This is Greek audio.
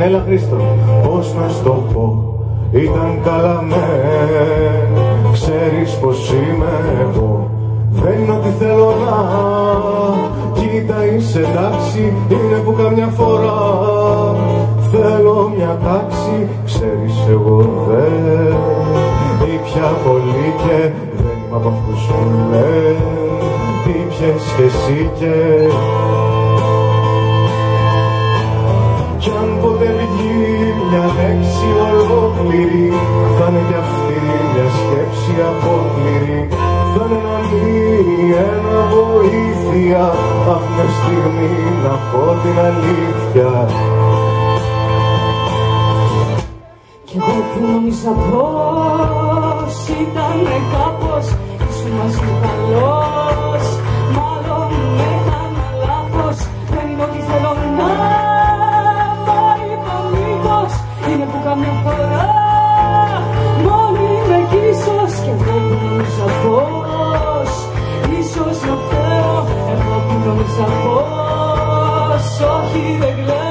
έλα Χρήστο. Πώς να στο πω, ήταν καλά ξέρεις πως είμαι εγώ. Δεν είναι ότι θέλω να, κοίτα είσαι εντάξει, είναι που καμιά φορά θέλω μια τάξη. Ξέρεις εγώ δεν ήπια πολύ και δεν είμαι από αυτούς που λένε ήπιες κι εσύ και κι αν ποτέ βγει μια λέξη ολόκληρη θα είναι κι αυτή μια σκέψη απόκληρη. Θα είναι να μείνει ένα βοήθεια απ' μια στιγμή να πω την αλήθεια. Κι εγώ που νόμιζα πως ήτανε κάπως ήσουν μαζί μου καλός, μάλλον έκανα λάθος. Δεν είναι ότι θέλω να είναι που καμιά φορά μόνη είμαι κι ίσως. Και εγώ που νόμιζα πως ίσως να φταίω, εγώ που νόμιζα πως όχι δεν κλαίω.